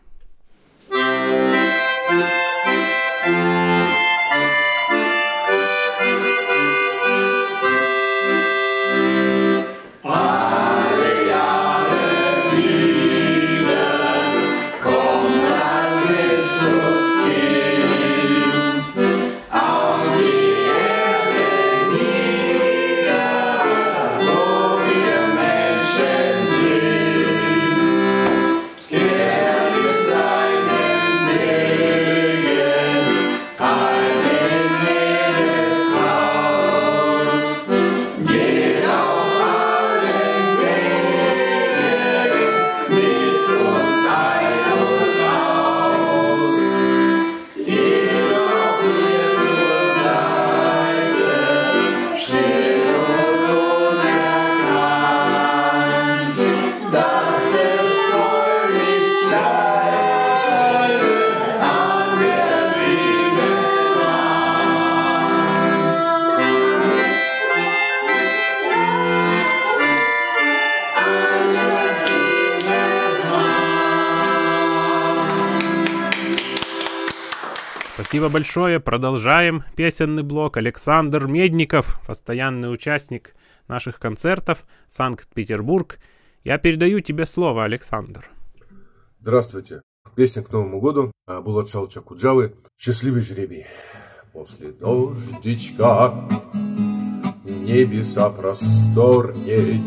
Спасибо большое. Продолжаем песенный блок. Александр Медников, постоянный участник наших концертов, Санкт-Петербург. Я передаю тебе слово, Александр. Здравствуйте. Песня к Новому году Булат Шалча Куджавы «Счастливый жребий». После дождичка небеса просторней,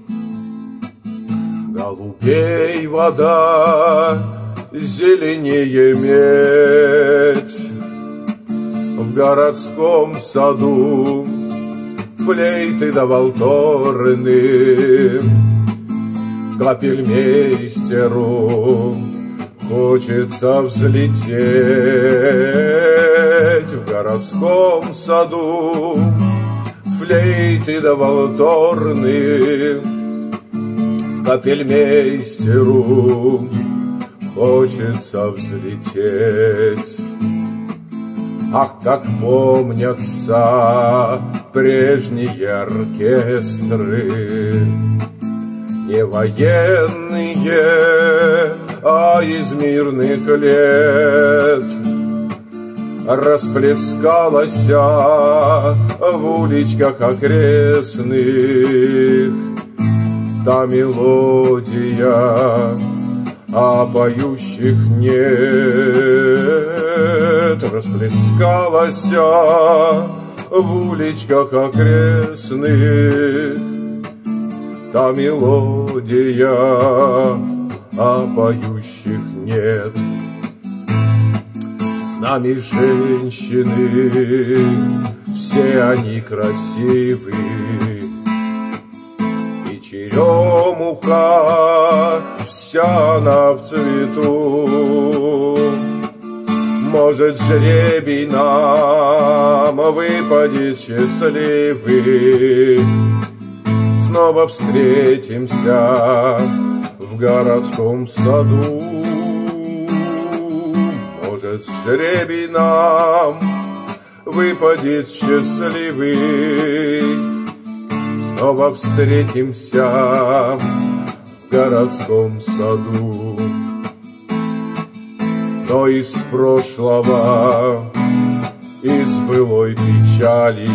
голубей вода, зеленее медь. В городском саду флейты да валторны, капельмейстеру хочется взлететь. В городском саду флейты да валторны, капельмейстеру хочется взлететь. Ах, как помнятся прежние оркестры, не военные, а из мирных лет. Расплескалась в уличках окрестных та мелодия, а поющих нет. Расплескалась в уличках окрестных та мелодия, а поющих нет. С нами женщины, все они красивы, и черемуха вся она в цвету. Может, жребий нам выпадет счастливый, снова встретимся в городском саду. Может, жребий нам выпадет счастливый, снова встретимся в городском саду. Но из прошлого, из былой печали,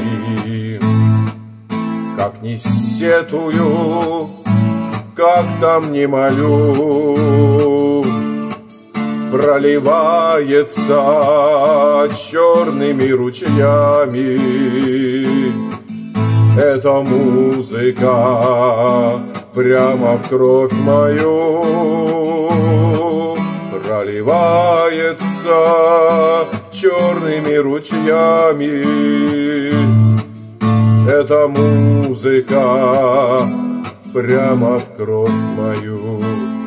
как не сетую, как там не молю, проливается черными ручьями эта музыка прямо в кровь мою. Проливается черными ручьями эта музыка прямо в кровь мою.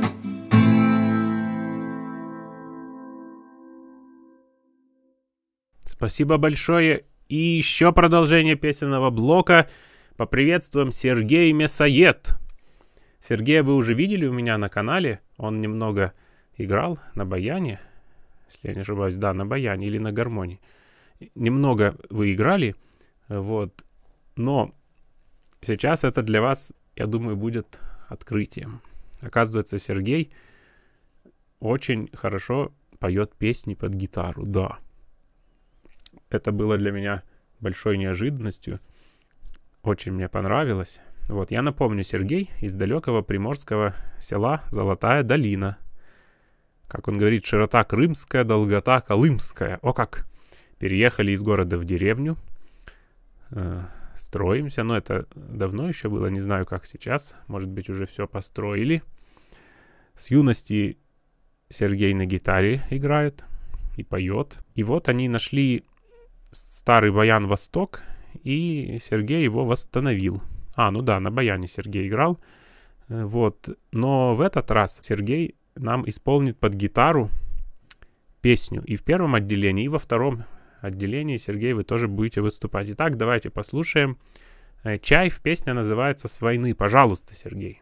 Спасибо большое. И еще продолжение песенного блока. Поприветствуем Сергей Мясоед. Сергея вы уже видели у меня на канале. Он немного играл на баяне. Если я не ошибаюсь, да, на баяне или на гармонии. Немного вы играли. Вот. Но сейчас это для вас, я думаю, будет открытием. Оказывается, Сергей очень хорошо поет песни под гитару. Да. Это было для меня большой неожиданностью. Очень мне понравилось. Вот, я напомню, Сергей из далекого приморского села Золотая Долина. Как он говорит, широта крымская, долгота колымская. О как! Переехали из города в деревню. Э, строимся. Но это давно еще было, не знаю, как сейчас. Может быть, уже все построили. С юности Сергей на гитаре играет и поет. И вот они нашли старый баян «Восток», и Сергей его восстановил. А, ну да, на баяне Сергей играл. Вот. Но в этот раз Сергей нам исполнит под гитару песню и в первом отделении, и во втором отделении, Сергей, вы тоже будете выступать. Итак, давайте послушаем. «Чайф», песня называется «С войны». Пожалуйста, Сергей.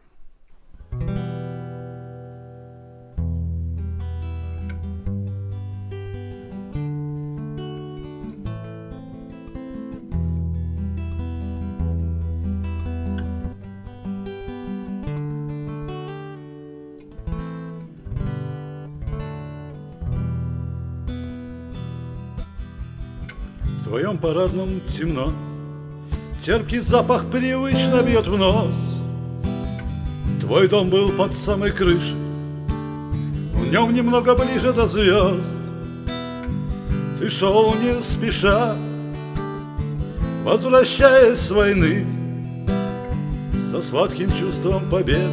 В твоем парадном темно, терпкий запах привычно бьет в нос. Твой дом был под самой крышей, в нем немного ближе до звезд. Ты шел не спеша, возвращаясь с войны, со сладким чувством побед,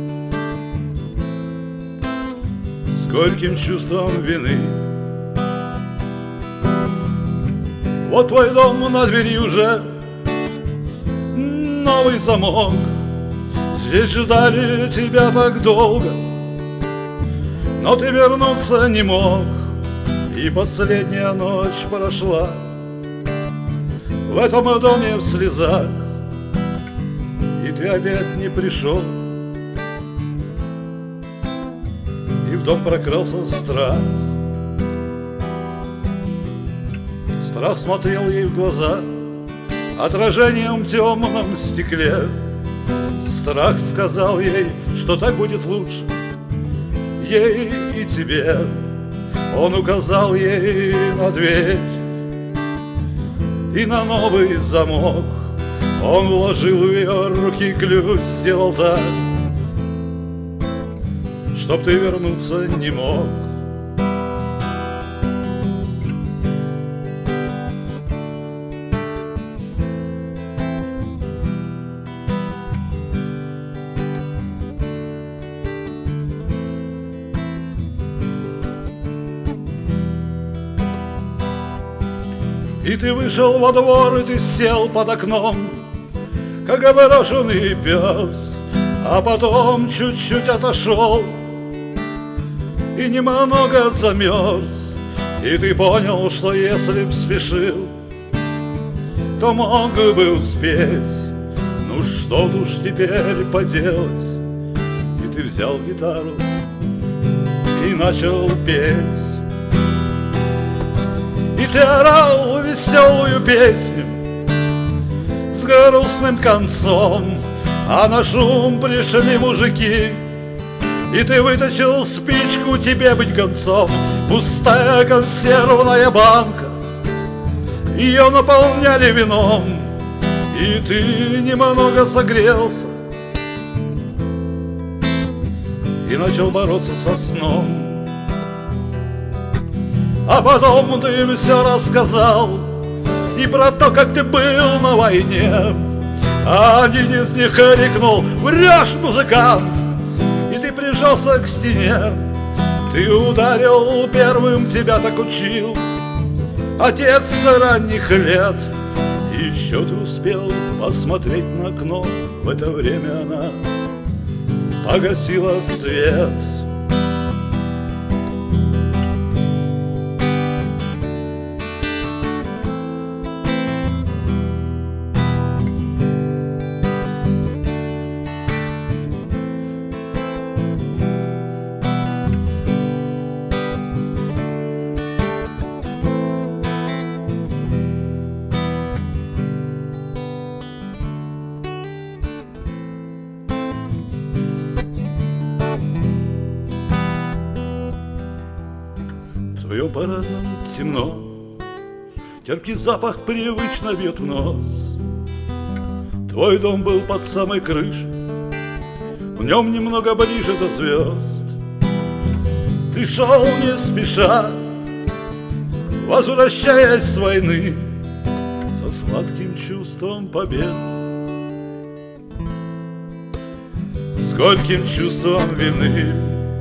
с горьким чувством вины. Вот твой дом, на двери уже новый замок. Здесь ждали тебя так долго, но ты вернуться не мог. И последняя ночь прошла в этом доме в слезах, и ты опять не пришел. И в дом прокрался страх. Страх смотрел ей в глаза отражением в темном стекле. Страх сказал ей, что так будет лучше ей и тебе. Он указал ей на дверь и на новый замок. Он вложил в ее руки ключ, сделал так, чтоб ты вернуться не мог. И ты вышел во двор, и ты сел под окном, как брошенный пес, а потом чуть-чуть отошел и немного замерз. И ты понял, что если б спешил, то мог бы успеть. Ну что уж теперь поделать? И ты взял гитару и начал петь. И ты орал веселую песню с грустным концом, а на шум пришли мужики, и ты вытащил спичку, тебе быть концом. Пустая консервная банка, ее наполняли вином, и ты немного согрелся и начал бороться со сном. А потом ты им все рассказал и про то, как ты был на войне. А один из них крикнул: «Врешь, музыкант!» И ты прижался к стене. Ты ударил первым, тебя так учил отец с ранних лет. И еще ты успел посмотреть на окно. В это время она погасила свет. В твоем парадном темно, терпкий запах привычно бьет в нос. Твой дом был под самой крышей, в нем немного ближе до звезд. Ты шел не спеша, возвращаясь с войны, со сладким чувством побед, с горьким чувством вины.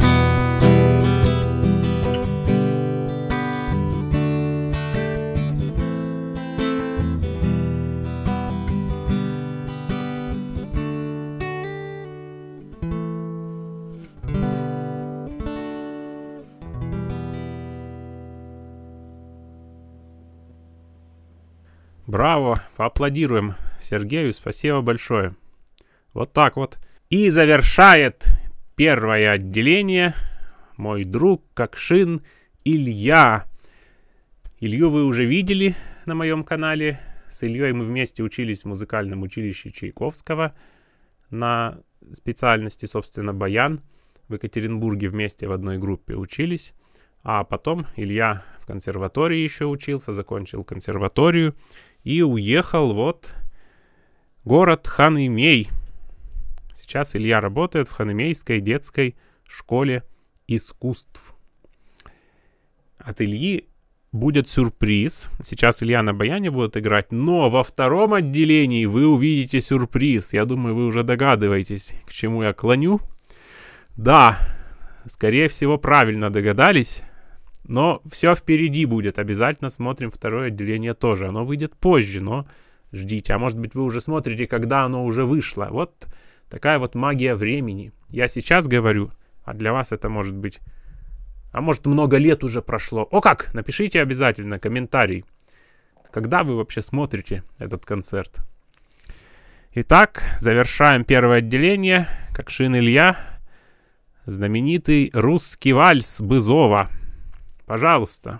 Браво! Поаплодируем Сергею, спасибо большое. Вот так вот. И завершает первое отделение мой друг Кокшин Илья. Илью вы уже видели на моем канале. С Ильей мы вместе учились в музыкальном училище Чайковского на специальности, собственно, баян. В Екатеринбурге вместе в одной группе учились. А потом Илья в консерватории еще учился, закончил консерваторию и уехал вот в город Ханимей. Сейчас Илья работает в Ханимейской детской школе искусств. От Ильи будет сюрприз. Сейчас Илья на баяне будет играть, но во втором отделении вы увидите сюрприз. Я думаю, вы уже догадываетесь, к чему я клоню. Да, скорее всего, правильно догадались. Но все впереди будет. Обязательно смотрим второе отделение тоже. Оно выйдет позже, но ждите. А может быть, вы уже смотрите, когда оно уже вышло. Вот такая вот магия времени. Я сейчас говорю, а для вас это может быть... А может, много лет уже прошло. О как! Напишите обязательно комментарий. Когда вы вообще смотрите этот концерт? Итак, завершаем первое отделение. Кокшин Илья. Знаменитый русский вальс Бызова. Пожалуйста.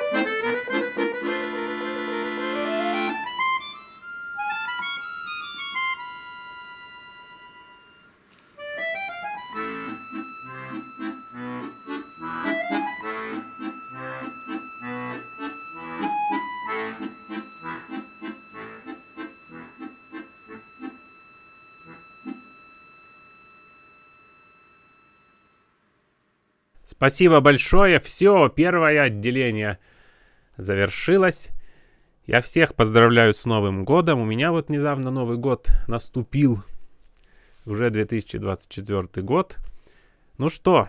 Спасибо большое. Все, первое отделение завершилось. Я всех поздравляю с Новым годом. У меня вот недавно Новый год наступил. Уже две тысячи двадцать четвёртый год. Ну что,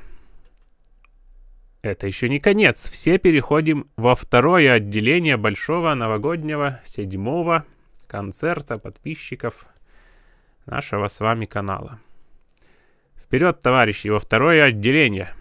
это еще не конец. Все переходим во второе отделение большого новогоднего седьмого концерта подписчиков нашего с вами канала. Вперед, товарищи, во второе отделение.